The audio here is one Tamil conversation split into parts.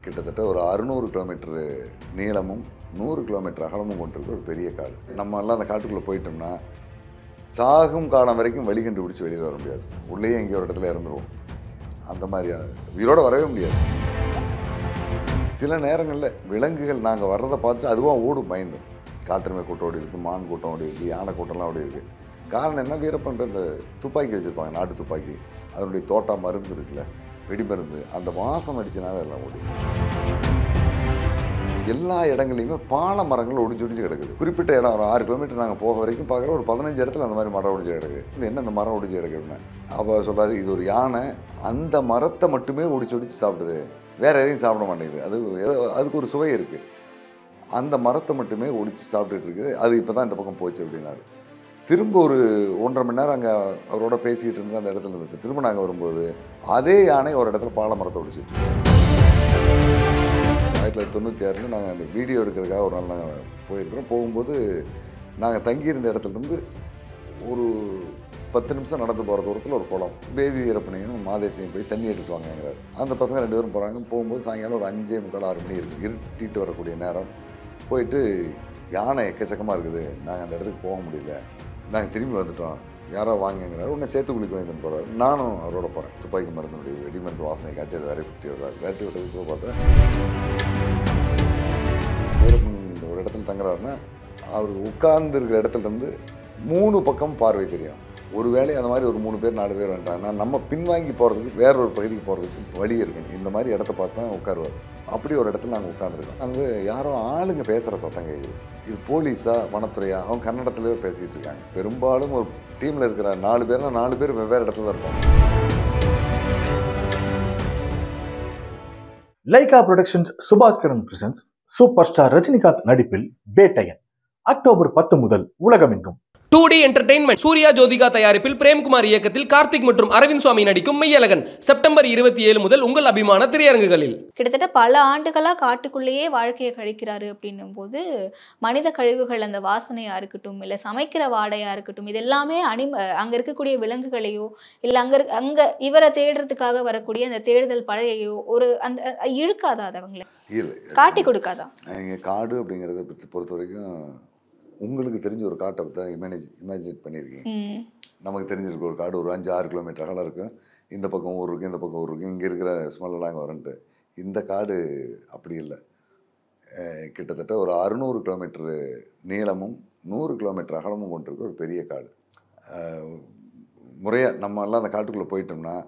கிட்டத்தட்ட ஒரு 600 கிலோமீட்டர் நீளமும் 100 கிலோமீட்டர் அகலமும் கொண்டிருக்க ஒரு பெரிய காடு. நம்ம எல்லாம் அந்த காட்டுக்குள்ளே போயிட்டோம்னா சாகும் காலம் வரைக்கும் வழி கண்டுபிடிச்சி வெளியில் வர முடியாது. உள்ளேயே எங்கேயோ ஒரு இடத்துல இறந்துருவோம். அந்த மாதிரியான உயிரோட வரவே முடியாது. சில நேரங்களில் விலங்குகள் நாங்கள் வர்றதை பார்த்துட்டு அதுவாக ஓடும் பயந்தும். காட்டெருமை கூட்டம் ஓடி இருக்குது, மான் கூட்டம் ஓடி இருக்குது, யானை கூட்டம்லாம் ஓடி இருக்குது. காரணம் என்ன, வீரப்பன்ற இந்த துப்பாக்கி வச்சுருப்பாங்க, நாட்டு துப்பாக்கி. அதனுடைய தோட்டா மருந்து இருக்குல்ல, வெடிமருந்து, அந்த வாசம் அடிச்சுனாவே எல்லாம் ஓடி. எல்லா இடங்களையுமே பால மரங்கள் ஒடிச்சு கிடக்குது. குறிப்பிட்ட இடம் ஒரு 6 கிலோமீட்டர் நாங்கள் போக வரைக்கும் பார்க்குற ஒரு 15 இடத்துல அந்த மாதிரி மரம் ஒடிச்சு கிடக்குது. இது என்ன இந்த மரம் ஒடிச்சு கிடக்குன்னு அப்போ சொல்கிறாரு, இது ஒரு யானை அந்த மரத்தை மட்டுமே ஒடிச்சு சாப்பிடுது, வேறு எதையும் சாப்பிட மாட்டேங்குது. அதுக்கு ஒரு சுவை இருக்குது. அந்த மரத்தை மட்டுமே ஒடிச்சு சாப்பிட்டுட்டு இருக்குது. அது இப்போ தான் இந்த பக்கம் போச்சு அப்படின்னாரு. திரும்ப ஒரு 1.5 மணி நேரம் அங்கே அவரோட பேசிக்கிட்டு இருந்து அந்த இடத்துல இருந்துட்டு திரும்ப நாங்கள் வரும்போது அதே யானை ஒரு இடத்துல பால மரத்தை ஒடிச்சிட்டு இருக்கோம். 1996 நாங்கள் அந்த வீடியோ எடுக்கிறதுக்காக ஒரு நாள் நாங்கள் போயிருக்கிறோம். போகும்போது நாங்கள் தங்கியிருந்த இடத்துலேருந்து ஒரு 10 நிமிஷம் நடந்து போகிற தூரத்தில் ஒரு குளம். பேபி வீரப்பனையும் மாதேசியும் போய் தண்ணி எடுத்துட்டு வாங்கங்கிறார். அந்த பசங்க 2 பேரும் போகிறாங்க. போகும்போது சாயங்காலம் ஒரு 5:45 6 மணி இருக்குது. இருட்டிட்டு வரக்கூடிய நேரம். போயிட்டு யானை எக்கச்சக்கமாக இருக்குது, நாங்கள் அந்த இடத்துக்கு போக முடியல, நாங்கள் திரும்பி வந்துட்டோம், யாரோ வாங்கங்கிறாரு. உடனே சேத்துக்குழிக்கு வாங்கிட்டு போகிறாரு. நானும் அவரோட போகிறேன். துப்பாக்கி மருந்துடைய வெடிமருந்து வாசனை காட்டி அதை விரட்டி விடுறாரு. விரட்டி விட்டதுக்கு பார்த்தா ஒரு இடத்துல தங்குறாருன்னா அவர் உட்கார்ந்து இருக்கிற இடத்துலேருந்து 3 பக்கம் பார்வை தெரியும். ஒரு வேளை அந்த மாதிரி ஒரு 3 பேர் 4 பேர் வந்துட்டாங்கன்னா நம்ம பின்வாங்கி போகிறதுக்கு வேற ஒரு பகுதிக்கு போகிறதுக்கு வழி இருக்கணும். இந்த மாதிரி இடத்த பார்த்து தான் உட்காருவார். அப்படி ஒரு இடத்துல நாங்கள் உட்காந்துருக்கோம். அங்கே யாரோ ஆளுங்க பேசுகிற சத்தம் கேட்குது. இது போலீஸா வனத்துறையா, அவங்க கன்னடத்துலேயே பேசிகிட்டு இருக்காங்க. பெரும்பாலும் ஒரு டீமில் இருக்கிற 4 பேர்னா 4 பேர் வெவ்வேறு இடத்துல தான் இருப்பாங்க. Lyca Productions Subaskaran presents super star Rajinikanth நடிப்பில் வேட்டையன் அக்டோபர் 10 முதல் உலகமெங்கும். 2D என்டர்டெயின்மெண்ட் சூர்யா ஜோதிகா தயாரிப்பில் பிரேம்குமார் இயக்கத்தில் கார்த்திக் மற்றும் அரவிந்த் சுவாமி நடிக்கும் மெய்யழகன் செப்டம்பர் 27 முதல் உங்கள் அபிமான திரையரங்குகளில். கிட்டத்தட்ட பல ஆண்டுகளா காட்டுக்குள்ளேயே வாழ்க்கையை கழிக்கிறாரு அப்படின்னும் போது மனித கழிவுகள், அந்த வாசனையா இருக்கட்டும், இல்ல சமைக்கிற வாடையா இருக்கட்டும், இது எல்லாமே அங்க இருக்கக்கூடிய விலங்குகளையோ இல்ல அங்க இவரை தேடுறதுக்காக வரக்கூடிய அந்த தேடுதல் படையையோ ஒரு அந்த இழுக்காதா, அது அவங்களை காட்டி கொடுக்காதா? காடு அப்படிங்கிறத பொறுத்த வரைக்கும் உங்களுக்கு தெரிஞ்ச ஒரு காட்டை தான் இமேஜின் பண்ணியிருக்கீங்க. நமக்கு தெரிஞ்சிருக்கு ஒரு காடு ஒரு 5-6 கிலோமீட்டர் அகலம் இருக்கும். இந்த பக்கம் ஊர் இருக்குது, இந்த பக்கம் ஊர் இருக்குது, இங்கே இருக்கிற ஸ்மெல்லாம் அங்கே வரன்ட்டு. இந்த காடு அப்படி இல்லை. கிட்டத்தட்ட ஒரு 600 கிலோமீட்டர் நீளமும் 100 கிலோமீட்டர் அகலமும் கொண்டிருக்க ஒரு பெரிய காடு. முறையாக நம்ம எல்லாம் அந்த காட்டுக்குள்ளே போயிட்டோம்னா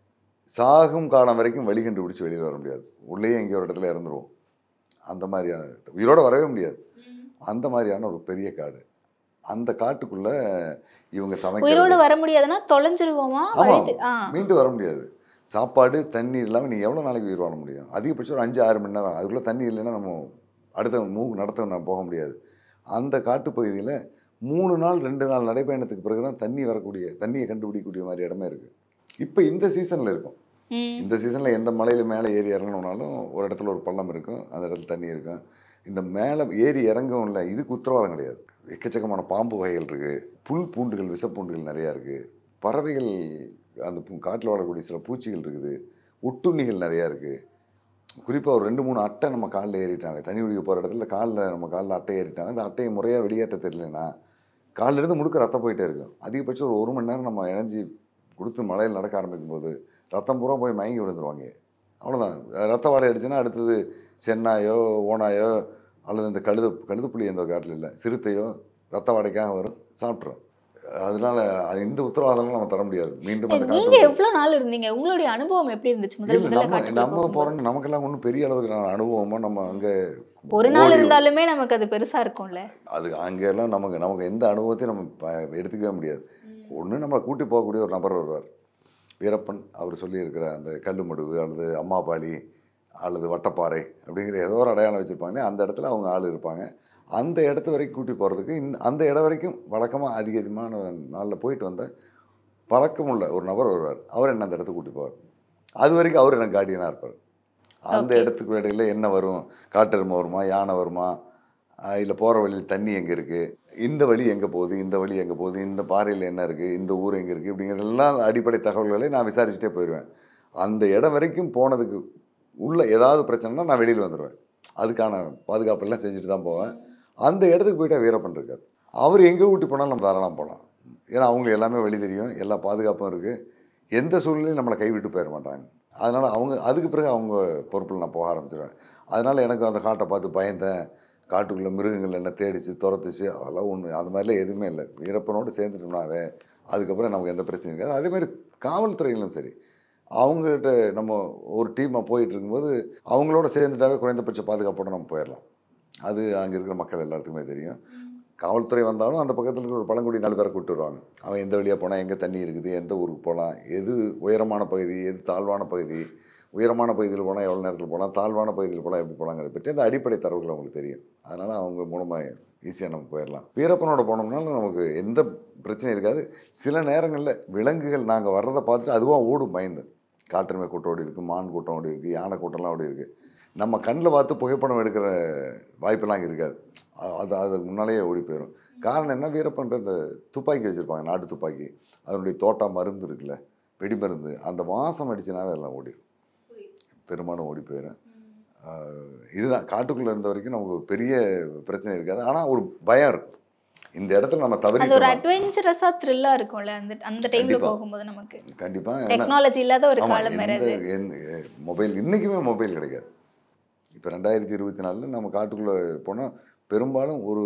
சாகும் காலம் வரைக்கும் வழி கண்டுபிடிச்சி வெளியில் வர முடியாது. உள்ளேயே எங்கேயோ ஒரு இடத்துல இறந்துருவோம். அந்த மாதிரியான உயிரோட வரவே முடியாது. அந்த மாதிரியான ஒரு பெரிய காடு. அந்த காட்டுக்குள்ள இவங்க உயிரோடு வர முடியாதுன்னா தொலைஞ்சிருவோமா? மீண்டு வர முடியாது. சாப்பாடு தண்ணீர் இல்லாமல் நீங்கள் எவ்வளோ நாளைக்கு உயிர் வாழ முடியும்? அதிகபட்சம் ஒரு 5-6 மணி நேரம். அதுக்குள்ளே தண்ணி இல்லைன்னா நம்ம அடுத்த நடத்த நம்ம போக முடியாது. அந்த காட்டுப்பகுதியில் 3 நாள் 2 நாள் நடைப்பயணத்துக்கு பிறகு தான் தண்ணியை கண்டுபிடிக்கக்கூடிய மாதிரி இடமே இருக்குது. இப்போ இந்த சீசனில் இருக்கும். இந்த சீசனில் எந்த மலையில் மேலே ஏறி இறங்கணுன்னாலும் ஒரு இடத்துல ஒரு பள்ளம் இருக்கும், அந்த இடத்துல தண்ணி இருக்கும். இந்த மேலே ஏறி இறங்கவும் இல்லை, இதுக்கு உத்தரவாதம் கிடையாது. எக்கச்சக்கமான பாம்பு வகைகள் இருக்குது, பூண்டுகள், விஷப்பூண்டுகள் நிறையா இருக்குது, பறவைகள், அந்த காட்டில் வாழக்கூடிய சில பூச்சிகள் இருக்குது, ஒட்டுண்ணிகள் நிறையா இருக்குது. குறிப்பாக ஒரு 2-3 அட்டை நம்ம காலில் ஏறிட்டாங்க. தண்ணி குடிக்க போகிற இடத்துல நம்ம காலில் அட்டை ஏறிட்டாங்க. அந்த அட்டையை முறையாக வெளியேற்ற தெரியலன்னா காலிலிருந்து முழுக்க ரத்தம் போயிட்டே இருக்கும். அதிகபட்சம் ஒரு 1 மணி நேரம் நம்ம இணைஞ்சி கொடுத்து மலையில் நடக்க ஆரம்பிக்கும் போது ரத்தம் பூரா போய் மயங்கி விழுந்துருவாங்க. அவ்வளோதான். ரத்த வாடை அடிச்சுன்னா அடுத்தது சென்னாயோ ஓனாயோ அல்லது இந்த கழுதுப்புலி எந்த காட்டில் இல்லை, சிறுத்தையோ ரத்த வாடைக்காக வரும், சாப்பிட்றோம். அதனால இந்த உத்தரவாதம்லாம் நம்ம தர முடியாது. மீண்டும் அந்த நீங்க எவ்வளவு நாள் இருந்தீங்க? உங்களுடைய அனுபவம் எப்படி இருந்துச்சு? நம்ம போகிறோம், நமக்கெல்லாம் ஒன்றும் பெரிய அளவுக்கு அனுபவமா நம்ம அங்கே ஒரு நாள் இருந்தாலுமே நமக்கு அது பெருசா இருக்கும்ல. அது அங்கெல்லாம் நமக்கு எந்த அனுபவத்தையும் நம்ம எடுத்துக்கவே முடியாது. ஒன்று நம்மளை கூட்டி போகக்கூடிய ஒரு நபர் வருவார், வீரப்பன். அவர் சொல்லியிருக்கிற அந்த கல்லுமடுவு அல்லது அம்மாபாளி அல்லது வட்டப்பாறை அப்படிங்கிற ஏதோ ஒரு அடையாளம் வச்சுருப்பாங்க. அந்த இடத்துல அவங்க ஆள் இருப்பாங்க. அந்த இடத்து வரைக்கும் கூட்டி போகிறதுக்கு அந்த இடம் வரைக்கும் வழக்கமாக அதிகமான நாளில் போயிட்டு வந்த பழக்கமுள்ள ஒரு நபர் வருவார். அவர் என்ன அந்த இடத்துக்கு கூட்டி போவார். அது வரைக்கும் அவர் எனக்கு கார்டியனாக இருப்பார். அந்த இடத்துக்கு இடையில் என்ன வரும், காட்டெருமை வருமா, யானை வருமா, இல்லை போகிற வழியில் தண்ணி எங்கே இருக்குது, இந்த வழி எங்கே போகுது, இந்த வழி எங்கே போகுது, இந்த பாறையில் என்ன இருக்குது, இந்த ஊர் எங்கே இருக்குது, இப்படிங்கிறதெல்லாம் அடிப்படை தகவல்களை நான் விசாரிச்சுட்டே போயிடுவேன். அந்த இடம் வரைக்கும் போனதுக்கு உள்ள ஏதாவது பிரச்சனைனா நான் வெளியில் வந்துடுவேன். அதுக்கான பாதுகாப்பெல்லாம் செஞ்சுட்டு தான் போவேன். அந்த இடத்துக்கு போயிட்டா வீரப்பன் இருக்கார். அவர் எங்கே ஊட்டி போனாலும் நம்ம தாராளமாக போகலாம். ஏன்னா அவங்களுக்கு எல்லாமே வழி தெரியும், எல்லா பாதுகாப்பும் இருக்குது. எந்த சூழ்நிலையும் நம்மளை கைவிட்டு போயிட மாட்டாங்க. அதனால் அவங்க அதுக்கு பிறகு அவங்க பொறுப்பில் நான் போக ஆரம்பிச்சிடுவேன். அதனால் எனக்கு அந்த காட்டை பார்த்து பயந்தேன், காட்டுக்குள்ளே மிருகங்கள் என்ன தேடிச்சு துரத்துச்சு, அதெல்லாம் ஒன்று அந்த மாதிரிலாம் எதுவுமே இல்லை. வீரப்பனோடு சேர்ந்துட்டோம்னாவே அதுக்கப்புறம் நமக்கு எந்த பிரச்சனையும் இருக்காது. அதேமாதிரி காவல்துறையிலும் சரி, அவங்ககிட்ட நம்ம ஒரு டீமாக போயிட்டு இருக்கும்போது அவங்களோட சேர்ந்துட்டாவே குறைந்தபட்ச பாதுகாப்போடு நம்ம போயிடலாம். அது அங்கே இருக்கிற மக்கள் எல்லாத்துக்குமே தெரியும். காவல்துறை வந்தாலும் அந்த பக்கத்தில் இருக்கிற ஒரு பழங்குடி 4 பேரை கூப்பிட்டு வருவாங்க. அவன் எந்த வழியாக போனால் எங்கே தண்ணி இருக்குது, எந்த ஊருக்கு போகலாம், எது உயரமான பகுதி, எது தாழ்வான பகுதி, உயரமான பகுதியில் போனால் எவ்வளோ நேரத்தில் போகலாம், தாழ்வான பகுதியில் போனால் எப்படி போகலாங்கிறத பற்றி அந்த அடிப்படை தரவுகள் அவங்களுக்கு தெரியும். அதனால் அவங்க மூலமாக ஈஸியாக நம்ம போயிடலாம். வீரப்பனோட போனோம்னாலும் நமக்கு எந்த பிரச்சனையும் இருக்காது. சில நேரங்களில் விலங்குகள் நாங்கள் வர்றதை பார்த்துட்டு அதுவாக ஓடும் பயந்து. காட்டெருமை கூட்டம் ஓடி இருக்குது, மான் கூட்டம் ஓடி இருக்குது, யானை கூட்டம்லாம் ஓடி இருக்குது. நம்ம கண்ணில் பார்த்து புகைப்படம் எடுக்கிற வாய்ப்பெல்லாம் அங்கே இருக்காது. அதுக்கு முன்னாலேயே ஓடி போயிடும். காரணம் என்ன, வீரப்பன்ற இந்த துப்பாக்கி வச்சுருப்பாங்க, நாட்டு துப்பாக்கி. அதனுடைய தோட்டா மருந்து இருக்குல்ல, வெடி மருந்து, அந்த வாசம் அடிச்சுனாவே எல்லாம் ஓடிடும், பெரும்பாலும் ஓடி போயிடும். இதுதான் காட்டுக்குள்ளே இருந்த வரைக்கும் நமக்கு ஒரு பெரிய பிரச்சனை இருக்காது. ஆனால் ஒரு பயம் இருக்கும், இந்த இடத்துல நம்ம தவறி ஒரு அட்வென்ச்சரஸா த்ரில்லா இருக்கும்ல அந்த டைம்ல போகும்போது நமக்கு. கண்டிப்பா டெக்னாலஜி இல்லாத ஒரு காலம் வேற. மொபைல் இன்னைக்குமே மொபைல் கிடைக்காது. இப்போ 2024 நம்ம காட்டுக்குள்ளே போனால் பெரும்பாலும் ஒரு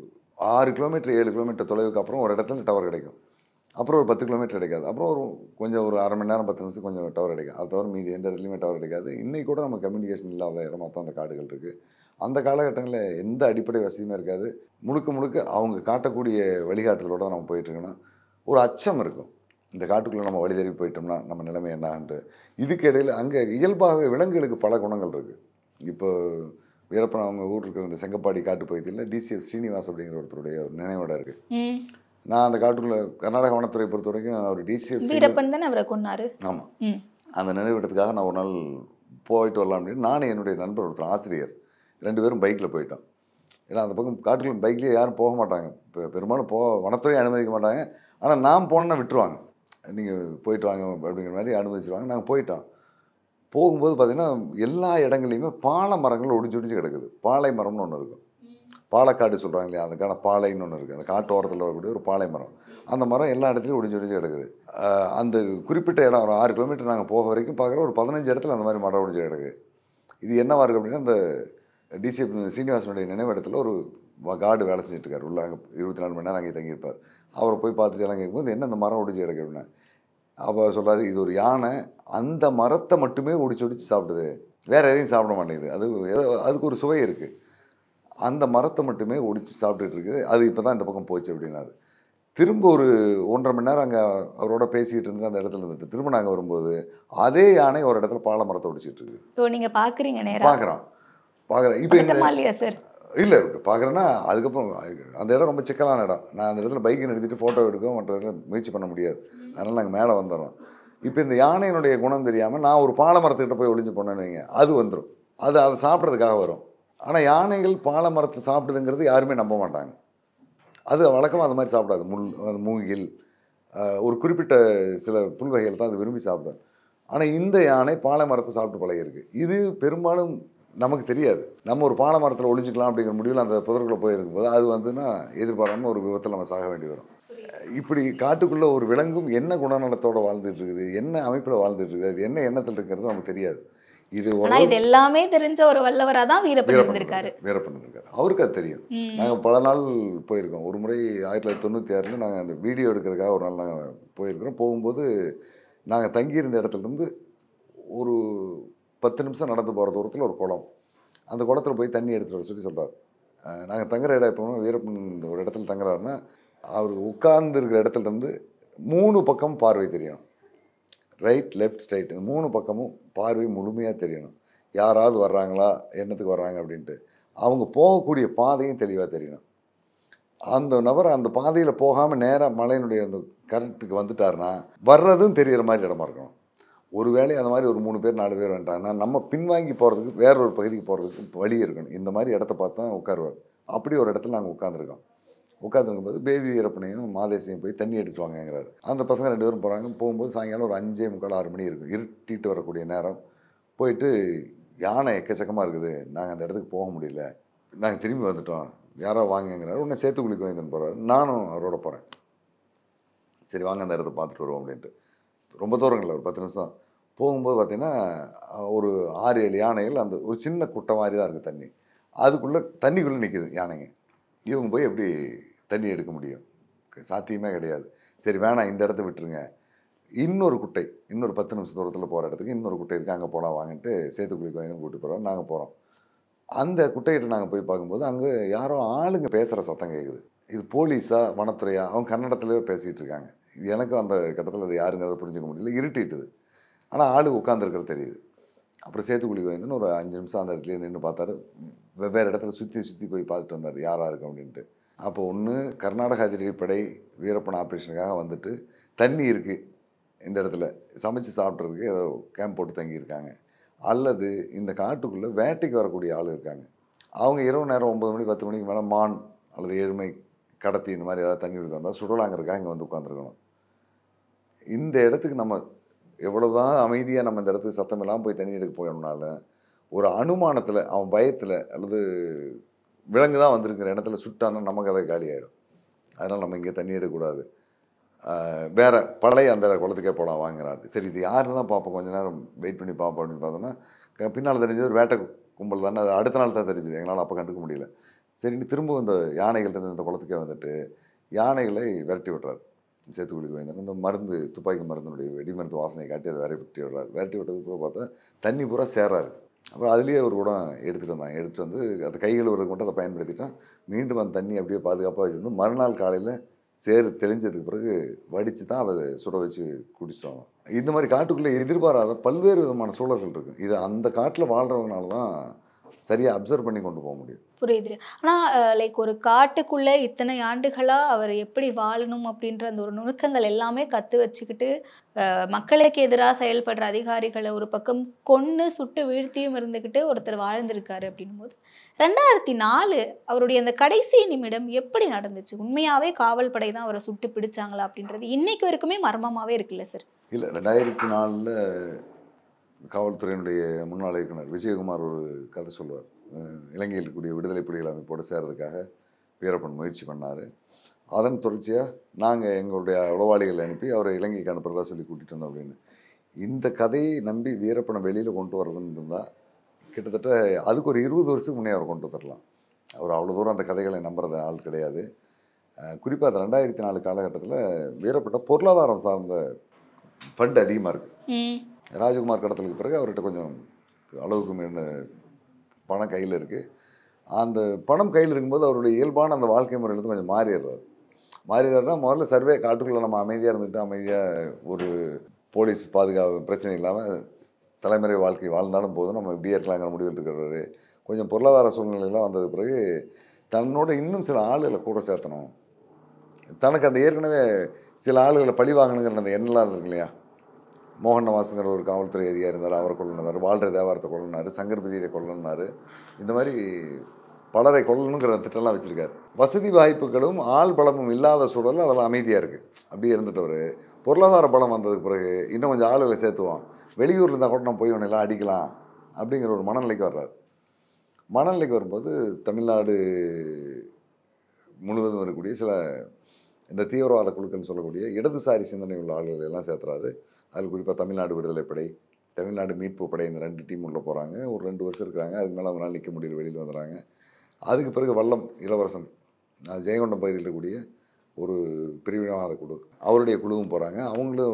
6 கிலோமீட்டர் 7 கிலோமீட்டர் தொலைவுக்கு அப்புறம் ஒரு இடத்துல டவர் கிடைக்கும். அப்புறம் ஒரு 10 கிலோமீட்டர் கிடைக்காது. அப்புறம் ஒரு அரை மணி நேரம் 10 நிமிஷம் கொஞ்சம் டவர் கிடைக்கும். அது தவிர மீதி எந்த இடத்துலையுமே டவர் கிடைக்காது. இன்றைக்கி கூட நம்ம கம்யூனிகேஷன் இல்லாத இடமா தான் அந்த காடுகள் இருக்குது. அந்த காலகட்டங்களில் எந்த அடிப்படை வசதியுமே இருக்காது. முழுக்க முழுக்க அவங்க காட்டக்கூடிய வழிகாட்டுதலோடு தான் நம்ம போயிட்டுருக்கணும். ஒரு அச்சம் இருக்கும், இந்த காட்டுக்குள்ளே நம்ம வழி தெரிவி போயிட்டோம்னா நம்ம நிலைமை என்னான்ட்டு. இதுக்கு இடையில் அங்கே இயல்பாகவே விலங்குகளுக்கு பல குணங்கள் இருக்குது. இப்போ வீரப்பன் அவங்க ஊர் இருக்கிற இந்த செங்கப்பாடி காட்டு பகுதியில் டிசிஎஃப் ஸ்ரீனிவாஸ் அப்படிங்கிற ஒருத்தருடைய ஒரு நினைவிடம் இருக்குது. நான் அந்த காட்டுக்குள்ளே கர்நாடக வனத்துறை பொறுத்த வரைக்கும் அவர் டிசிஎஃப் வீரப்பன் தானே அவரை கொன்னாரு. ஆமாம், அந்த நினைவிடத்துக்காக நான் ஒரு நாள் போயிட்டு வரலாம் அப்படின்னு நானும் என்னுடைய நண்பர் ஒருத்தர் ஆசிரியர் 2 பேரும் பைக்கில் போயிட்டோம். ஏன்னா அந்த பக்கம் காட்டுக்குள்ள பைக்லேயே யாரும் போக மாட்டாங்க, இப்போ பெரும்பாலும் வனத்துறையை அனுமதிக்க மாட்டாங்க. ஆனால் நான் போனேன்னா விட்டுருவாங்க, நீங்கள் போயிட்டு வாங்க அப்படிங்கிற மாதிரி அனுமதிச்சிருவாங்க. நாங்கள் போயிட்டோம். போகும்போது பார்த்திங்கன்னா எல்லா இடங்களையுமே பாலை மரங்கள் ஒடிஞ்சு கிடக்குது. பாலை மரம்னு ஒன்று இருக்கும், பாலக்காடு சொல்கிறாங்க இல்லையா, அதுக்கான பாலைன்னு ஒன்று இருக்குது. அந்த காட்டு ஓரத்தில் வரக்கூடிய ஒரு பாலை மரம். அந்த மரம் எல்லா இடத்துலையும் ஒடிஞ்சு கிடக்குது. அந்த குறிப்பிட்ட இடம் ஒரு 6 கிலோமீட்டர் நாங்கள் போக வரைக்கும் பார்க்குற ஒரு 15 இடத்துல அந்த மாதிரி மரம் ஒடிஞ்சு கிடக்குது. இது என்னவா இருக்குது அப்படின்னா, அந்த டிசிஎஃப் சீனிவாசனுடைய நினைவிடத்தில் ஒரு கார்டு வேலை செஞ்சுட்டு இருக்கார். உள்ள அங்கே 24 மணி நேரம் அங்கே தங்கியிருப்பார். அவரை போய் பார்த்துட்டு எல்லாம் கேட்கும்போது என்ன அந்த மரம் ஒடிஞ்சு கிடக்கு அப்படின்னா, அப்போ சொல்கிறாரு, இது ஒரு யானை அந்த மரத்தை மட்டுமே ஒடிச்சு சாப்பிடுது, வேறு எதையும் சாப்பிட மாட்டேங்குது. அதுக்கு ஒரு சுவை இருக்குது, அந்த மரத்தை மட்டுமே ஒடிச்சு சாப்பிட்டுட்டு இருக்குது. அது இப்போ தான் இந்த பக்கம் போச்சு அப்படின்னாரு. திரும்ப ஒரு 1.5 மணி நேரம் அங்கே அவரோட பேசிக்கிட்டு இருந்து அந்த இடத்துல இருந்துட்டு திரும்ப நாங்கள் வரும்போது அதே யானை ஒரு இடத்துல பாலை மரத்தை ஒடிச்சிட்டு இருக்குது. ஸோ நீங்கள் பார்க்குறீங்க, நேரம் பார்க்குறேன். இப்போ இல்லை பார்க்குறேன்னா அதுக்கப்புறம் அந்த இடம் ரொம்ப சிக்கலான இடம். நான் அந்த இடத்துல பைக்கை நிறுத்திட்டு ஃபோட்டோ எடுக்க மற்ற முயற்சி பண்ண முடியாது. அதனால் நாங்கள் மேலே வந்துடுறோம். இப்போ இந்த யானையினுடைய குணம் தெரியாமல் நான் ஒரு பாலை மரத்துக்கிட்ட போய் ஒளிஞ்சு போனேன்னு வைங்க, அது வந்துடும். அதை சாப்பிட்றதுக்காக வரும். ஆனால் யானைகள் பாலை மரத்தை சாப்பிடுதுங்கிறது யாருமே நம்ப மாட்டாங்க. அது வழக்கமாக அந்த மாதிரி சாப்பிடாது. மூங்கில், ஒரு குறிப்பிட்ட சில புல்வகைகள் தான் அது விரும்பி சாப்பிடும். ஆனால் இந்த யானை பாலை மரத்தை சாப்பிட்டு பழகிருக்கு. இது பெரும்பாலும் நமக்கு தெரியாது. நம்ம ஒரு பாலை மரத்தில் ஒழிஞ்சிக்கலாம் அப்படிங்கிற முடிவில் அந்த புதர்களை போயிருக்கும்போது அது வந்துன்னா எதிர்பாராமல் ஒரு விபத்தில் நம்ம சாக வேண்டி வரும். இப்படி காட்டுக்குள்ளே ஒரு விலங்கும் என்ன குணநலத்தோடு வாழ்ந்துட்டு இருக்குது, என்ன அமைப்பில் வாழ்ந்துட்டு இருக்குது, அது என்ன எண்ணத்தில் இருக்கிறது நமக்கு தெரியாது. இது எல்லாமே தெரிஞ்ச ஒரு வல்லவராக தான் வீரப்பன் இருந்திருக்காரு. அவருக்கு அது தெரியும். நாங்கள் பல நாள் போயிருக்கோம். ஒரு முறை 1996 நாங்கள் அந்த வீடியோ எடுக்கிறதுக்காக ஒரு நாள் நாங்கள் போயிருக்கிறோம். போகும்போது நாங்கள் தங்கியிருந்த இடத்துலேருந்து ஒரு 10 நிமிஷம் நடந்து போகிற தூரத்தில் ஒரு குளம். அந்த குளத்தில் போய் தண்ணி எடுத்துகிட்டு வர சொல்லி சொல்கிறார். நாங்கள் தங்குற இடம் எப்போ வீரப்பன் ஒரு இடத்துல தங்குறாருன்னா அவர் உட்கார்ந்து இருக்கிற இடத்துலேருந்து 3 பக்கம் பார்வை தெரியணும். ரைட், லெஃப்ட், ஸ்ட்ரைட், இந்த 3 பக்கமும் பார்வை முழுமையாக தெரியணும். யாராவது வர்றாங்களா, என்னத்துக்கு வர்றாங்க அப்படின்ட்டு. அவங்க போகக்கூடிய பாதையும் தெளிவாக தெரியணும். அந்த நபர் அந்த பாதையில் போகாமல் நேராக மலையினுடைய அந்த கரெக்டுக்கு வந்துட்டாருன்னா வர்றதும் தெரிகிற மாதிரி இடமா இருக்கணும். ஒரு வேளை அந்த மாதிரி ஒரு 3 பேர் 4 பேர் வந்துட்டாங்கன்னா நம்ம பின்வாங்கி போகிறதுக்கு வேற ஒரு பகுதிக்கு போகிறதுக்கு வழி இருக்கணும். இந்த மாதிரி இடத்த பார்த்து தான் உட்காருவார். அப்படி ஒரு இடத்துல நாங்கள் உட்காந்துருக்கோம். உட்காந்துருக்கும்போது பேபி வீரப்பனையும் மாதேசியும் போய் தண்ணி எடுத்துட்டு வாங்கங்கிறாரு. அந்த பசங்க 2 பேரும் போகிறாங்க. போகும்போது சாயங்காலம் ஒரு 5:45 6 மணி இருக்கும். இருட்டிட்டு வரக்கூடிய நேரம். போயிட்டு யானை எக்கச்சக்கமாக இருக்குது, நாங்கள் அந்த இடத்துக்கு போக முடியல, நாங்கள் திரும்பி வந்துட்டோம், யாரோ வாங்கங்கிறாரு. உடனே சேத்துக்குழி கோவிந்தன் போகிறாரு, நானும் அவரோட போகிறேன். சரி வாங்க அந்த இடத்த பார்த்துட்டு வருவோம் அப்படின்ட்டு. ரொம்ப தூரம் இல்லை, ஒரு 10 நிமிஷம் போகும்போது பார்த்தீங்கன்னா ஒரு 6-7 யானைகள் அந்த ஒரு சின்ன குட்டை மாதிரி தான் இருக்குது தண்ணி, அதுக்குள்ளே தண்ணிக்குள்ளே நிற்கிது யானைங்க. இவங்க போய் எப்படி தண்ணி எடுக்க முடியும்? சாத்தியமே கிடையாது. சரி வேணாம், இந்த இடத்த விட்டுருங்க, இன்னொரு குட்டை, இன்னொரு 10 நிமிஷம் தூரத்தில் போகிற இடத்துக்கு இன்னொரு குட்டை இருக்குது, அங்கே போகலாம் வாங்கிட்டு சேத்துக்குழி கோவிந்தன் கூப்பிட்டு போகிறோம். நாங்கள் போகிறோம். அந்த குட்டைகிட்ட நாங்கள் போய் பார்க்கும்போது அங்கே யாரோ ஆளுங்க பேசுகிற சத்தம் கேட்குது. இது போலீஸா வனத்துறையா? அவங்க கன்னடத்துலேயே பேசிகிட்டு இருக்காங்க. இது எனக்கும் அந்த கட்டத்தில் அது யாருங்கிறத புரிஞ்சுக்க முடியல, இருட்டிட்டுது. ஆனால் ஆளு உட்காந்துருக்கிறது தெரியுது. அப்புறம் சேத்துக்குழி கோவிந்தன் ஒரு 5 நிமிஷம் அந்த இடத்துலேயே நின்று பார்த்தாரு. வெவ்வேறு இடத்துல சுற்றி போய் பார்த்துட்டு வந்தார் யாராக இருக்கும் அப்படின்ட்டு. அப்போ ஒன்று கர்நாடக அதிரடிப்படை வீரப்பன் ஆப்ரேஷனுக்காக வந்துட்டு தண்ணி இருக்குது இந்த இடத்துல, சமைச்சு சாப்பிட்றதுக்கு ஏதோ கேம்ப் போட்டு தங்கியிருக்காங்க, அல்லது இந்த காட்டுக்குள்ளே வேட்டைக்கு வரக்கூடிய ஆள் இருக்காங்க. அவங்க இரவு நேரம் 9 மணி 10 மணிக்கு மேலே மான் அல்லது எருமை கடத்தி இந்த மாதிரி ஏதாவது தண்ணி எடுக்க வந்தால் சுடலாங்கிறதுக்காக இங்கே வந்து உட்காந்துருக்கணும். இந்த இடத்துக்கு நம்ம எவ்வளவுதான் அமைதியாக நம்ம இந்த இடத்துக்கு சத்தம் இல்லாமல் போய் தண்ணி எடுக்க போயணும்னாலும் ஒரு அனுமானத்தில் அவன் பயத்தில் அல்லது விலங்கு தான் வந்திருக்கிற இடத்துல சுட்டானா நமக்கு அதை காலி ஆயிடும். அதனால் நம்ம இங்கே தண்ணி எடுக்கக்கூடாது, வேற பழைய அந்த குளத்துக்கே போகலாம் வாங்குறாரு. சரி இது யாருன்னு தான் பார்ப்போம், கொஞ்சம் நேரம் வெயிட் பண்ணி பார்ப்போம் அப்படின்னு பார்த்தோன்னா பின்னால் தெரிஞ்சது ஒரு வேட்டை கும்பல் தானே. அது அடுத்த நாள் தான் தெரிஞ்சுது, எங்களால் அப்போ கண்டுக்க முடியல. சரின்னு திரும்ப இந்த யானைகள்கிட்ட இந்த குளத்துக்கே வந்துட்டு யானைகளை விரட்டி விட்றாரு சேத்துக்குழி கோவிந்தன். இந்த மருந்து துப்பாக்கி மருந்தினுடைய வெடிமருந்து வாசனையை காட்டி அதை விரட்டி விடுறாரு. விரட்டி விட்டதுக்கு கூட பார்த்தா தண்ணி பூரா சேராரு. அப்புறம் அதுலேயே ஒரு குடம் எடுத்துகிட்டு வந்தாங்க. எடுத்துகிட்டு வந்து அந்த கைகள் ஒரு மட்டும் அதை பயன்படுத்திட்டோம். மீண்டும் அந்த தண்ணி அப்படியே பாதுகாப்பாக வச்சுருந்து மறுநாள் காலையில் சேறு தெளிஞ்சதுக்கு பிறகு வடித்து தான் அதை சுட வச்சு குடிச்சிட்டோம். இந்த மாதிரி காட்டுக்குள்ளே எதிர்பாராத பல்வேறு விதமான சூழல்கள் இருக்குது. இது அந்த காட்டில் வாழ்கிறவங்கனால தான் சரியாக அப்சர்வ் பண்ணி கொண்டு போக முடியும். புரியுது. ஆனா லைக் ஒரு காட்டுக்குள்ள இத்தனை ஆண்டுகளா அவர் எப்படி வாழணும் அப்படின்ற அந்த ஒரு நுணுக்கங்கள் எல்லாமே கத்து வச்சுக்கிட்டு மக்களுக்கு எதிராக செயல்படுற அதிகாரிகளை ஒரு பக்கம் கொன்னு சுட்டு வீழ்த்தியும் இருந்துக்கிட்டு ஒருத்தர் வாழ்ந்திருக்காரு அப்படின்னும் போது 2004 அவருடைய அந்த கடைசி நிமிடம் எப்படி நடந்துச்சு? உண்மையாவே காவல் படை தான் அவரை சுட்டு பிடிச்சாங்களா அப்படின்றது இன்னைக்கு வரைக்குமே மர்மமாவே இருக்குல்ல சார்? இல்லை, 2004 காவல்துறையினுடைய முன்னாள் இயக்குனர் விஜயகுமார் ஒரு கதை சொல்லுவார். இலங்கையில் இருக்கக்கூடிய விடுதலை புலிகள் அமைப்போடு சேர்றதுக்காக வீரப்பன் முயற்சி பண்ணார். அதன் தொடர்ச்சியாக நாங்கள் எங்களுடைய உளவாளிகளை அனுப்பி அவரை இலங்கைக்கு அனுப்புறதா சொல்லி கூட்டிகிட்டு வந்தோம் அப்படின்னு. இந்த கதையை நம்பி வீரப்பனை வெளியில் கொண்டு வரதுன்னு இருந்தால் கிட்டத்தட்ட அதுக்கு ஒரு 20 வருஷத்துக்கு முன்னே அவர் கொண்டு வரலாம். அவர் அவ்வளோ தூரம் அந்த கதைகளை நம்புறது ஆள் கிடையாது. குறிப்பாக அந்த 2004 காலகட்டத்தில் வீரப்பட்ட பொருளாதாரம் சார்ந்த ஃபண்ட் அதிகமாக இருக்குது. ராஜகுமார் கடத்தலுக்கு பிறகு அவர்கிட்ட கொஞ்சம் அளவுக்கு மீறின பணம் கையில் இருக்குது. அந்த பணம் கையில் இருக்கும்போது அவருடைய இயல்பான அந்த வாழ்க்கை முறையிலேருந்து கொஞ்சம் மாறிடுறாருன்னா முதல்ல சர்வே காட்டுக்குள்ளே நம்ம அமைதியாக இருந்துட்டு அமைதியாக ஒரு போலீஸ் பாதுகாப்பு பிரச்சனை இல்லாமல் தலைமுறை வாழ்க்கை வாழ்ந்தாலும் போதும், நம்ம இப்படியே இருக்கலாங்கிற முடிவில் இருக்கிறவர். கொஞ்சம் பொருளாதார சூழ்நிலையெல்லாம் வந்தது பிறகு தன்னோட இன்னும் சில ஆளுகளை கூட சேர்த்தணும், தனக்கு அந்த ஏற்கனவே சில ஆளுகளை பழி வாங்கணுங்கிற அந்த எண்ணெலாம் இருக்கு இல்லையா. மோகன் நவாஸுங்கிற ஒரு காவல்துறை அதிகாரி இருந்தார், அவரை கொள்ளனார். வாழ்ற தேவாரத்தை கொள்ளனார், சங்கர் பதியை கொள்ளனார். இந்த மாதிரி பலரை கொள்ளணுங்கிற திட்டம்லாம் வச்சுருக்காரு. வசதி வாய்ப்புகளும் ஆள் பலமும் இல்லாத சூழலில் அதெல்லாம் அமைதியாக இருக்குது. அப்படியே இருந்துட்டவர் பொருளாதார பலம் வந்ததுக்கு பிறகு இன்னும் கொஞ்சம் ஆளுகளை சேர்த்துவோம், வெளியூரில் இருந்தால் கூட நம்ம போய் ஒன்றெல்லாம் அடிக்கலாம் அப்படிங்கிற ஒரு மனநிலைக்கு வர்றாரு. மனநிலைக்கு வரும்போது தமிழ்நாடு முழுவதும் வரக்கூடிய சில இந்த தீவிரவாத குழுக்கள்னு சொல்லக்கூடிய இடதுசாரி சிந்தனை உள்ள ஆளுகளை எல்லாம் சேர்த்துறாரு. அதில் குறிப்பாக தமிழ்நாடு விடுதலைப்படை, தமிழ்நாடு மீட்பு படை, இந்த 2 டீம் உள்ளே போகிறாங்க. ஒரு 2 வருஷம் இருக்கிறாங்க. அதுக்கு மேலே அவங்களால நிற்க முடியல, வெளியில் வந்துடுறாங்க. அதுக்கு பிறகு வல்லம் இளவரசன் ஜெயங்கொண்டம் பகுதியில் இருக்கக்கூடிய ஒரு பிரிவினவாத குழு, அவருடைய குழுவும் போகிறாங்க. அவங்களும்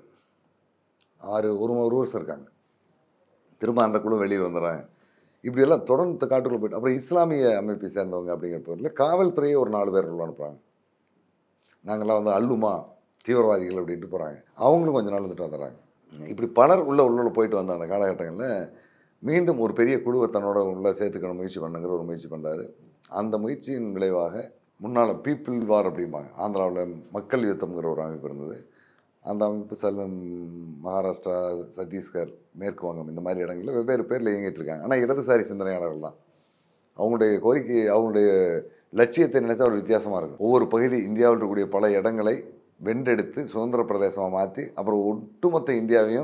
ஒரு வருஷம் இருக்காங்க. திரும்ப அந்த குழு வெளியில் வந்துடுறாங்க. இப்படியெல்லாம் தொடர்ந்து காட்டுக்குள்ளே போய்ட்டு அப்புறம் இஸ்லாமிய அமைப்பை சேர்ந்தவங்க அப்படிங்கிற பேரில் காவல்துறையே ஒரு 4 பேர் உள்ள அனுப்புகிறாங்க. நாங்கள்லாம் வந்து அல்லுமா தீவிரவாதிகள் அப்படின்ட்டு போகிறாங்க. அவங்களும் கொஞ்சம் நாள் வந்துட்டு வந்துடுறாங்க. இப்படி பலர் உள்ள போயிட்டு வந்த அந்த காலகட்டங்களில் மீண்டும் ஒரு பெரிய குழுவை தன்னோட உள்ள சேர்த்துக்கணும் முயற்சி பண்ணுங்கிற ஒரு முயற்சி பண்ணுறாரு. அந்த முயற்சியின் விளைவாக முன்னால் பீப்புள் வார் அப்படிம்பாங்க, ஆந்திராவில் மக்கள் யுத்தம்ங்கிற ஒரு அமைப்பு இருந்தது. அந்த அமைப்பு சேலம், மகாராஷ்டிரா, சத்தீஸ்கர், மேற்கு வங்கம் இந்த மாதிரி இடங்களில் வெவ்வேறு பேரில் இயங்கிட்டு இருக்காங்க. ஆனால் இடதுசாரி சிந்தனையாளர்கள் தான். அவங்களுடைய கோரிக்கை, அவங்களுடைய லட்சியத்தை நினைச்சா ஒரு வித்தியாசமாக இருக்கும். ஒவ்வொரு பகுதி இந்தியாவில் இருக்கக்கூடிய பல இடங்களை வென்றெடுத்து சுதந்திர பிரதேசமாக மாற்றி அப்புறம் ஒட்டுமொத்த இந்தியாவையும்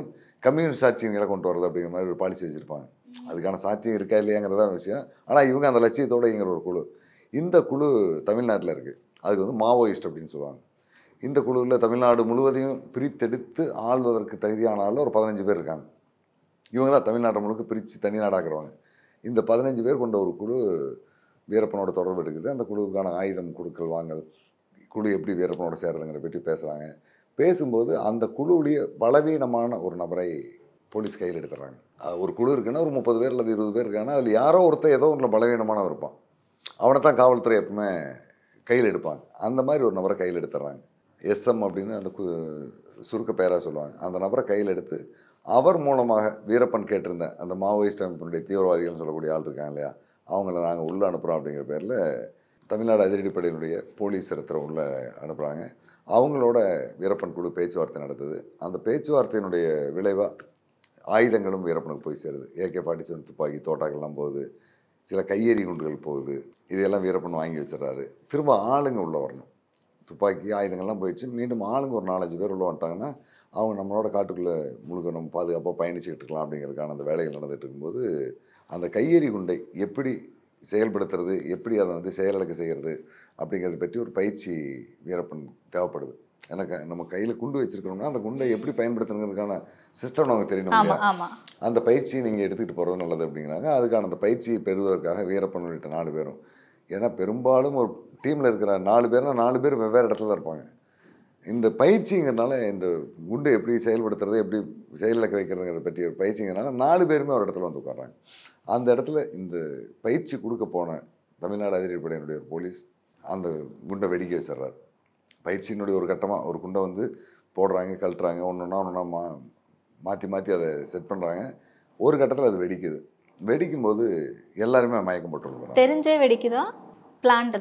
கம்யூனிஸ்ட் ஆட்சிகளை கொண்டு வரது அப்படிங்கிற மாதிரி ஒரு பாலிசி வச்சுருப்பாங்க. அதுக்கான சாட்சியம் இருக்கா இல்லையாங்கிறதான் விஷயம். ஆனால் இவங்க அந்த லட்சியத்தோடு இங்கிற ஒரு குழு. இந்த குழு தமிழ்நாட்டில் இருக்குது. அதுக்கு வந்து மாவோயிஸ்ட் அப்படின்னு சொல்லுவாங்க. இந்த குழுவில் தமிழ்நாடு முழுவதையும் பிரித்தெடுத்து ஆள்வதற்கு தகுதியான ஆள் ஒரு 15 பேர் இருக்காங்க. இவங்க தான் தமிழ்நாட்டை முழுக்க பிரித்து தனி நாடாக்குறவங்க. இந்த 15 பேர் கொண்ட ஒரு குழு வீரப்பனோட தொடர்பு எடுக்குது. அந்த குழுவுக்கான ஆயுதம் கொடுக்கல் வாங்கல், குழு எப்படி வீரப்பனோட சேருதுங்கிற பற்றி பேசுகிறாங்க. பேசும்போது அந்த குழுவுடைய பலவீனமான ஒரு நபரை போலீஸ் கையில் எடுத்துடுறாங்க. ஒரு குழு இருக்குன்னா ஒரு 30 பேர் அல்லது 20 பேர் இருக்காங்கன்னா அதில் யாரோ ஒருத்தர் ஏதோ ஒன்றில் பலவீனமானவன் இருப்பான். அவனை தான் காவல்துறை எப்பவுமே கையில் எடுப்பாங்க. அந்த மாதிரி ஒரு நபரை கையில் எடுத்துடுறாங்க. SM அப்படின்னு அந்த சுருக்க பேராக சொல்லுவாங்க. அந்த நபரை கையில் எடுத்து அவர் மூலமாக வீரப்பன் கேட்டிருந்த அந்த மாவோயிஸ்ட் அமைப்பினுடைய தீவிரவாதிகள்னு சொல்லக்கூடிய ஆள் இருக்காங்க இல்லையா, அவங்கள நாங்கள் உள்ளே அனுப்புகிறோம் அப்படிங்கிற பேரில் தமிழ்நாடு அதிரடிப்படையினுடைய போலீஸ் இடத்துல உள்ளே அனுப்புகிறாங்க. அவங்களோட வீரப்பன் குழு பேச்சுவார்த்தை நடத்துது. அந்த பேச்சுவார்த்தையினுடைய விளைவாக ஆயுதங்களும் வீரப்பனுக்கு போய் சேருது. AK-47 துப்பாக்கி, தோட்டாக்கள்லாம் போகுது. சில கையெறி குண்டுகள் போகுது. இதையெல்லாம் வீரப்பன் வாங்கி வச்சிடறாரு. திரும்ப ஆளுங்க உள்ளே வரணும். துப்பாக்கி ஆயுதங்கள்லாம் போயிடுச்சு. மீண்டும் ஆளுங்க ஒரு 4-5 பேர் உள்ள வந்துட்டாங்கன்னா அவங்க நம்மளோட காட்டுக்குள்ளே முழுக்க நம்ம பாதுகாப்பாக பயணிச்சுக்கிட்டு இருக்கலாம் அப்படிங்கிறதுக்கான அந்த வேலைகள் நடந்துகிட்டு இருக்கும்போது அந்த கையெறி குண்டை எப்படி செயல்படுத்துறது, எப்படி அதை வந்து செயலிழக்க செய்கிறது அப்படிங்கிறத பற்றி ஒரு பயிற்சி வீரப்பன் தேவைப்படுது. எனக்கு நம்ம கையில் குண்டு வச்சுருக்கணும்னா அந்த குண்டை எப்படி பயன்படுத்துறதுக்கான சிஸ்டம் நமக்கு தெரியணும் இல்லையா. அந்த பயிற்சியை நீங்கள் எடுத்துகிட்டு போகிறது நல்லது அப்படிங்கிறாங்க. அதுக்கான அந்த பயிற்சியை பெறுவதற்காக வீரப்பன் உள்ளிட்ட 4 பேரும், ஏன்னா பெரும்பாலும் ஒரு டீமில் இருக்கிற 4 பேர்னா 4 பேர் வெவ்வேறு இடத்துல தான் இருப்பாங்க. இந்த பயிற்சிங்கிறனால இந்த குண்டை எப்படி செயல்படுத்துறது, எப்படி செயலிழக்க வைக்கிறதுங்கிறத பற்றி ஒரு பயிற்சிங்கிறனால 4 பேருமே ஒரு இடத்துல வந்து உட்கார்றாங்க. அந்த இடத்துல இந்த பயிற்சி கொடுக்க போன தமிழ்நாடு அதிரடிப்படையினுடைய ஒரு போலீஸ் அந்த குண்டை வெடிக்க வச்சிடுறாரு. பயிற்சியினுடைய ஒரு கட்டமாக ஒரு குண்டை வந்து போடுறாங்க, கழட்டுறாங்க, ஒன்றா மாற்றி மாற்றி அதை செட் பண்ணுறாங்க. ஒரு கட்டத்தில் அது வெடிக்குது. வெடிக்கும்போது எல்லாருமே மயக்கம் போட்டுருக்குறாங்க. தெரிஞ்சே வெடிக்குதா? பிளான்டு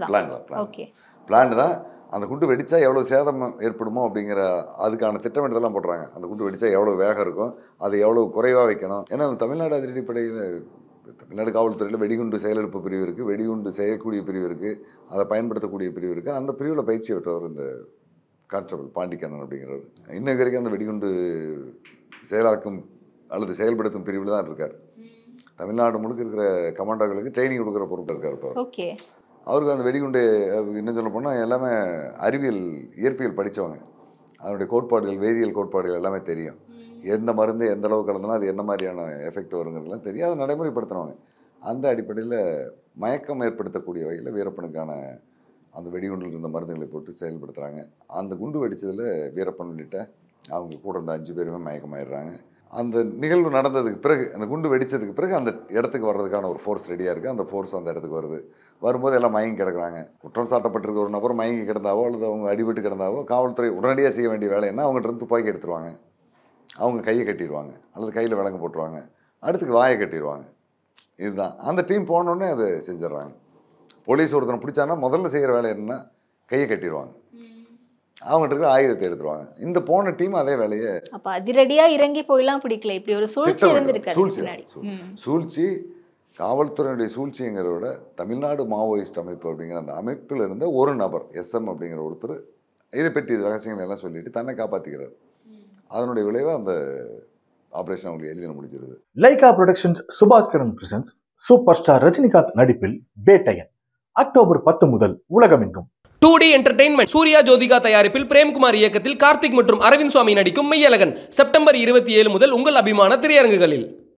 தான். அந்த குண்டு வெடித்தா எவ்வளோ சேதம் ஏற்படுமோ அப்படிங்கிற அதுக்கான திட்டமிட்டதெல்லாம் போடுறாங்க. அந்த குண்டு வெடித்தா எவ்வளோ வேகம் இருக்கும், அதை எவ்வளோ குறைவாக வைக்கணும். ஏன்னா தமிழ்நாடு அதிரடிப்படையில் தமிழ்நாடு காவல்துறையில் வெடிகுண்டு செயலெடுப்பு பிரிவு இருக்குது, வெடிகுண்டு செய்யக்கூடிய பிரிவு இருக்குது, அதை பயன்படுத்தக்கூடிய பிரிவு இருக்குது. அந்த பிரிவில் பயிற்சி பெற்றவர் இந்த கான்ஸ்டபிள் பாண்டிக்கண்ணன் அப்படிங்கிறவர். இன்னைக்கு வரைக்கும் அந்த வெடிகுண்டு செயலாக்கும் அல்லது செயல்படுத்தும் பிரிவில் தான் இருக்கார். தமிழ்நாடு முழுக்க இருக்கிற கமாண்டர்களுக்கு ட்ரைனிங் கொடுக்குற பொறுப்பு இருக்கார். இப்போ அவருக்கு அந்த வெடிகுண்டு இன்னும் சொல்ல போனால் எல்லாமே அறிவியல் இயற்பியல் படித்தவங்க. அதனுடைய கோட்பாடுகள், வேதியியல் கோட்பாடுகள் எல்லாமே தெரியும். எந்த மருந்து எந்த அளவு கலந்தனா அது என்ன மாதிரியான எஃபெக்ட் வருங்கிறதுலாம் தெரியும். அதை நடைமுறைப்படுத்தினவங்க. அந்த அடிப்படையில் மயக்கம் ஏற்படுத்தக்கூடிய வகையில் வீரப்பனுக்கான அந்த வெடிகுண்டில் இருந்த மருந்துகளை போட்டு செயல்படுத்துகிறாங்க. அந்த குண்டு வெடித்ததில் வீரப்பன் உள்ளிட்ட அவங்க கூட இருந்த 5 பேருமே மயக்கமாயிடுறாங்க. அந்த நிகழ்வு நடந்ததுக்கு பிறகு, அந்த குண்டு வெடித்ததுக்கு பிறகு அந்த இடத்துக்கு வர்றதுக்கான ஒரு ஃபோர்ஸ் ரெடியாக இருக்குது. அந்த ஃபோர்ஸ் அந்த இடத்துக்கு வருது. வரும்போது எல்லாம் மயங்கி கிடக்குறாங்க. குற்றம் சாட்டப்பட்டிருக்க ஒரு நபர் மயங்கி கிடந்தாவோ அல்லது அவங்க அடிபட்டு கிடந்தாவோ காவல்துறை உடனடியாக செய்ய வேண்டிய வேலை என்ன, அவங்ககிட்ட துப்பாக்கி எடுத்துருவாங்க, அவங்க கையை கட்டிடுவாங்க அல்லது கையில் விலங்கு போட்டுருவாங்க, அடுத்துக்கு வாயை கட்டிடுவாங்க. இதுதான் அந்த டீம் போனோடனே அதை செஞ்சிடறாங்க. போலீஸ் ஒருத்தனை பிடிச்சாங்கன்னா முதல்ல செய்கிற வேலை என்னன்னா கையை கட்டிடுவாங்க, அவங்ககிட்ட இருக்கிற ஆயுதத்தை எடுத்துருவாங்க. இந்த போன டீம் அதே வேலையை அப்ப அதிரடியா இறங்கி போயெல்லாம் பிடிக்கல, இப்படி ஒரு சூழ்ச்சி இருந்திருக்கு. சூழ்ச்சி காவல்துறையினுடைய சூழ்ச்சிங்கிறத விட தமிழ்நாடு மாவோயிஸ்ட் அமைப்பு அப்படிங்கிற அந்த அமைப்பில் இருந்த ஒரு நபர் SM அப்படிங்கிற ஒருத்தர் இதை பற்றி ரகசியங்கள் எல்லாம் சொல்லிட்டு தன்னை காப்பாற்றிக்கிறார். அதனுடைய விளைவு அந்த ஆபரேஷன் அவங்களுக்கு எளிதில் முடிஞ்சிருது. Lyca Productions Subaskaran presents super star Rajinikanth நடிப்பில் பேட்டையன் அக்டோபர் 10 முதல் உலகமெங்கும். 2D என்டர்டெயின்மெண்ட் சூர்யா ஜோதிகா தயாரிப்பில் பிரேம்குமார் இயக்கத்தில் கார்த்திக் மற்றும் அரவிந்த் சுவாமி நடிக்கும் மெய்யழகன் செப்டம்பர் 27 முதல் உங்கள் அபிமான திரையரங்குகளில்.